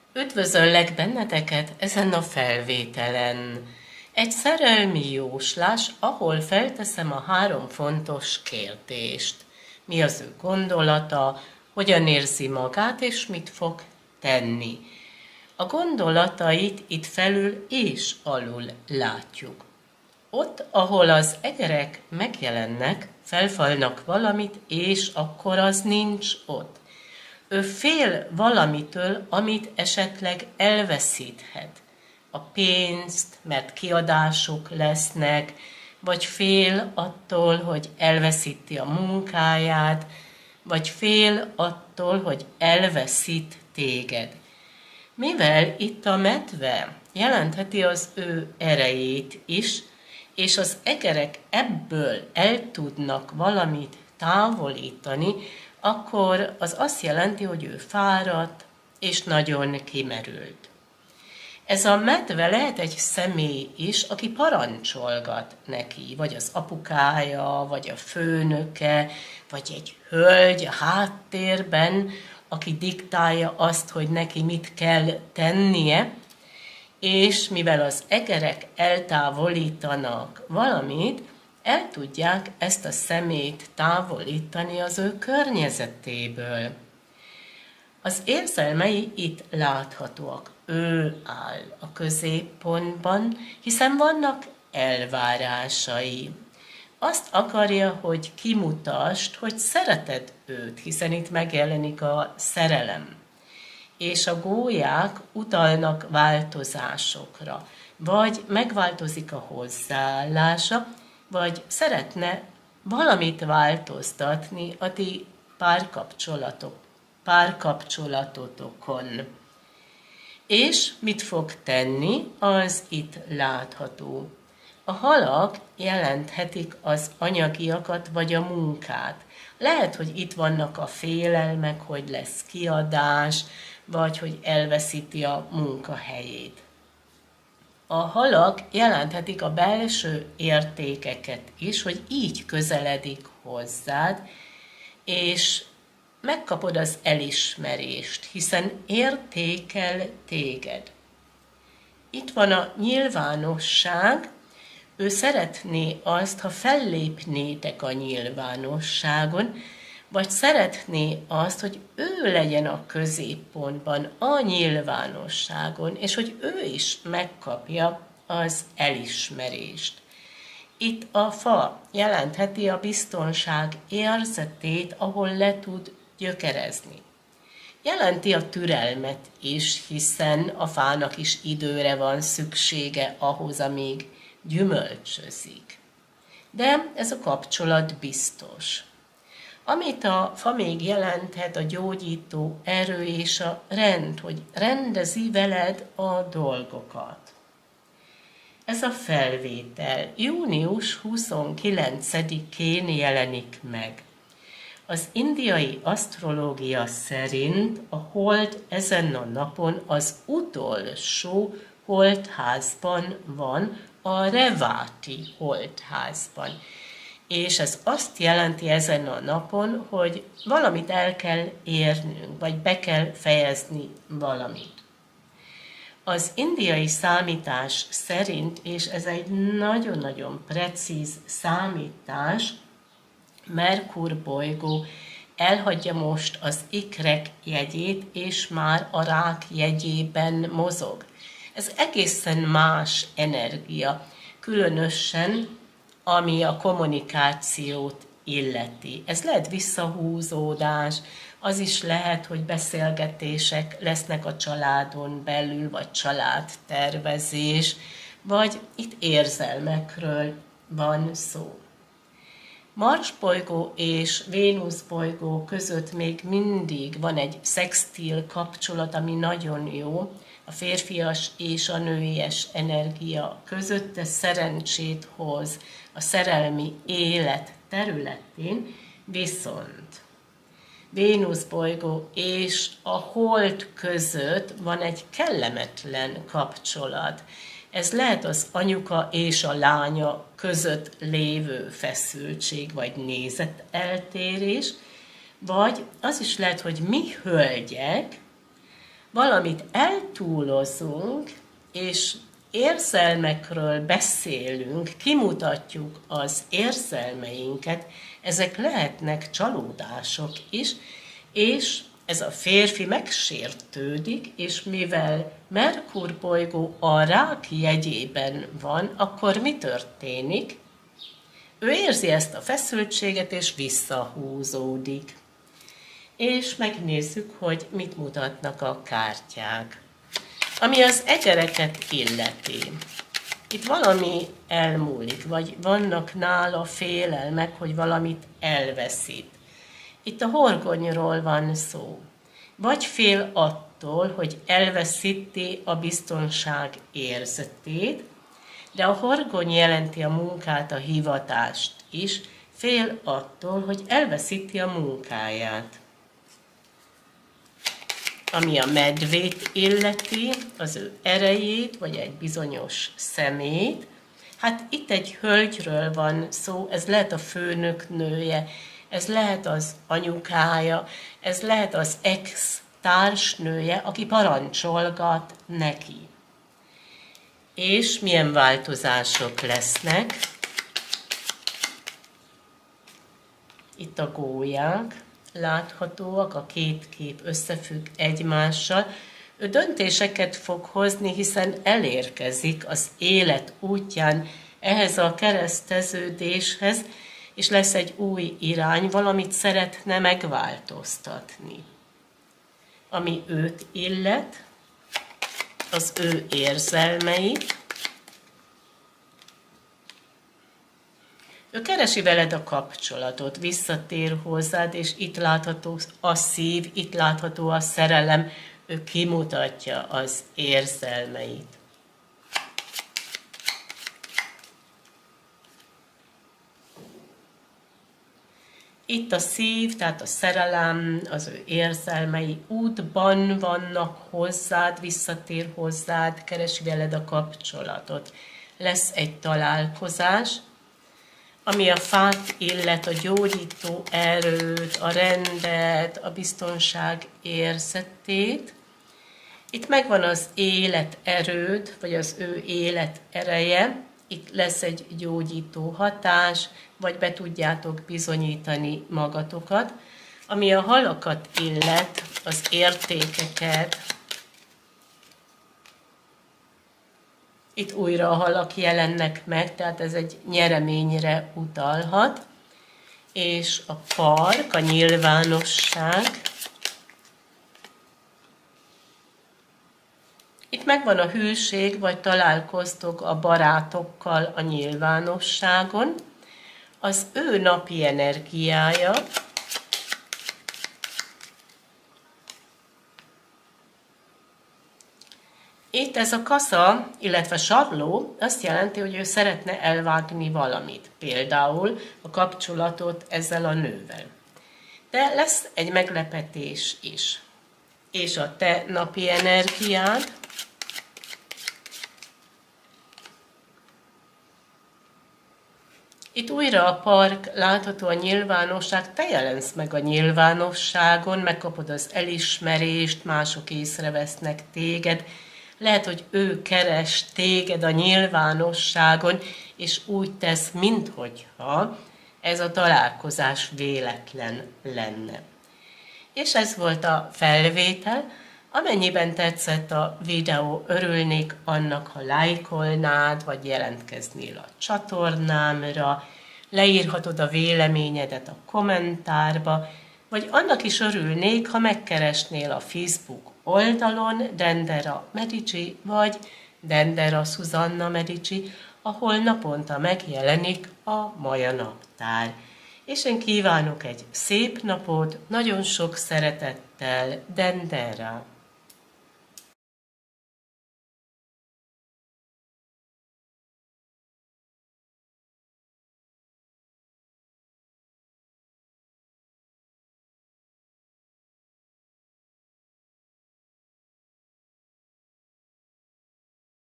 Üdvözöllek benneteket ezen a felvételen. Egy szerelmi jóslás, ahol felteszem a 3 fontos kérdést. Mi az ő gondolata, hogyan érzi magát, és mit fog tenni. A gondolatait itt felül és alul látjuk. Ott, ahol az egerek megjelennek, felfalnak valamit, és akkor az nincs ott. Ő fél valamitől, amit esetleg elveszíthet. A pénzt, mert kiadások lesznek, vagy fél attól, hogy elveszíti a munkáját, vagy fél attól, hogy elveszít téged. Mivel itt a medve jelentheti az ő erejét is, és az egerek ebből el tudnak valamit távolítani, akkor az azt jelenti, hogy ő fáradt és nagyon kimerült. Ez a medve lehet egy személy is, aki parancsolgat neki, vagy az apukája, vagy a főnöke, vagy egy hölgy a háttérben, aki diktálja azt, hogy neki mit kell tennie, és mivel az egerek eltávolítanak valamit, el tudják ezt a szemét távolítani az ő környezetéből. Az érzelmei itt láthatóak. Ő áll a középpontban, hiszen vannak elvárásai. Azt akarja, hogy kimutasd, hogy szereted őt, hiszen itt megjelenik a szerelem. És a gólyák utalnak változásokra, vagy megváltozik a hozzáállása, vagy szeretne valamit változtatni a ti párkapcsolatotokon. És mit fog tenni, az itt látható. A halak jelenthetik az anyagiakat vagy a munkát. Lehet, hogy itt vannak a félelmek, hogy lesz kiadás, vagy hogy elveszíti a munkahelyét. A halak jelenthetik a belső értékeket is, hogy így közeledik hozzád, és megkapod az elismerést, hiszen értékel téged. Itt van a nyilvánosság, ő szeretné azt, ha fellépnétek a nyilvánosságon, vagy szeretné azt, hogy ő legyen a középpontban, a nyilvánosságon, és hogy ő is megkapja az elismerést. Itt a fa jelentheti a biztonság érzetét, ahol le tud gyökerezni. Jelenti a türelmet is, hiszen a fának is időre van szüksége ahhoz, amíg gyümölcsözik. De ez a kapcsolat biztos. Amit a fa még jelenthet, a gyógyító erő és a rend, hogy rendezi veled a dolgokat. Ez a felvétel június 29-én jelenik meg. Az indiai asztrológia szerint a hold ezen a napon az utolsó holdházban van, a Revati holdházban. És ez azt jelenti ezen a napon, hogy valamit el kell érnünk, vagy be kell fejezni valamit. Az indiai számítás szerint, és ez egy nagyon-nagyon precíz számítás, Merkur bolygó elhagyja most az ikrek jegyét, és már a rák jegyében mozog. Ez egészen más energia, különösen ami a kommunikációt illeti. Ez lehet visszahúzódás, az is lehet, hogy beszélgetések lesznek a családon belül, vagy családtervezés, vagy itt érzelmekről van szó. Mars bolygó és Vénusz bolygó között még mindig van egy szextil kapcsolat, ami nagyon jó, a férfias és a nőies energia között, ez szerencsét hoz a szerelmi élet területén, viszont Vénusz bolygó és a hold között van egy kellemetlen kapcsolat. Ez lehet az anyuka és a lánya között lévő feszültség vagy nézeteltérés, vagy az is lehet, hogy mi hölgyek valamit eltúlozunk, és érzelmekről beszélünk, kimutatjuk az érzelmeinket, ezek lehetnek csalódások is, és ez a férfi megsértődik, és mivel Merkur bolygó a Rák jegyében van, akkor mi történik? Ő érzi ezt a feszültséget, és visszahúzódik. És megnézzük, hogy mit mutatnak a kártyák. Ami az egereket illeti. Itt valami elmúlik, vagy vannak nála félelmek, hogy valamit elveszít. Itt a horgonyról van szó. Vagy fél attól, hogy elveszíti a biztonság érzetét, de a horgony jelenti a munkát, a hivatást is, fél attól, hogy elveszíti a munkáját. Ami a medvét illeti, az ő erejét, vagy egy bizonyos szemét, hát itt egy hölgyről van szó, ez lehet a főnök nője, ez lehet az anyukája, ez lehet az ex-társnője, aki parancsolgat neki. És milyen változások lesznek? Itt a gólyák láthatóak, a két kép összefügg egymással. Ő döntéseket fog hozni, hiszen elérkezik az élet útján ehhez a kereszteződéshez, és lesz egy új irány, valamit szeretne megváltoztatni. Ami őt illet, az ő érzelmeit. Ő keresi veled a kapcsolatot, visszatér hozzád, és itt látható a szív, itt látható a szerelem, ő kimutatja az érzelmeit. Itt a szív, tehát a szerelem, az ő érzelmei útban vannak hozzád, visszatér hozzád, keresi veled a kapcsolatot. Lesz egy találkozás, ami a fát illet, a gyógyító erőt, a rendet, a biztonság érzetét. Itt megvan az élet erőd, vagy az ő élet ereje. Itt lesz egy gyógyító hatás, vagy be tudjátok bizonyítani magatokat. Ami a halakat illet, az értékeket. Itt újra a halak jelennek meg, tehát ez egy nyereményre utalhat. És a park, a nyilvánosság. Itt megvan a hűség, vagy találkoztok a barátokkal a nyilvánosságon. Az ő napi energiája. Itt ez a kasza, illetve sarló azt jelenti, hogy ő szeretne elvágni valamit. Például a kapcsolatot ezzel a nővel. De lesz egy meglepetés is. És a te napi energiád. Itt újra a park, látható a nyilvánosság, te jelensz meg a nyilvánosságon, megkapod az elismerést, mások észrevesznek téged. Lehet, hogy ő keres téged a nyilvánosságon, és úgy tesz, minthogyha ez a találkozás véletlen lenne. És ez volt a felvétel. Amennyiben tetszett a videó, örülnék annak, ha lájkolnád, vagy jelentkeznél a csatornámra, leírhatod a véleményedet a kommentárba, vagy annak is örülnék, ha megkeresnél a Facebook oldalon Dendera Medici, vagy Dendera Susanna Medici, ahol naponta megjelenik a Maja Naptár. És én kívánok egy szép napot, nagyon sok szeretettel, Dendera!